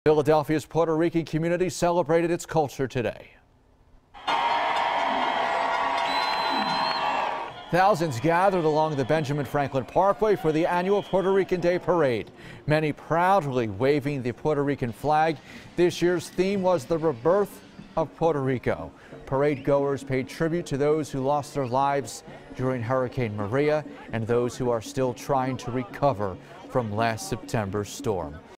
Philadelphia's Puerto Rican community celebrated its culture today. Thousands gathered along the Benjamin Franklin Parkway for the annual Puerto Rican Day Parade. Many proudly waving the Puerto Rican flag. This year's theme was the rebirth of Puerto Rico. Parade goers paid tribute to those who lost their lives during Hurricane Maria and those who are still trying to recover from last September's storm.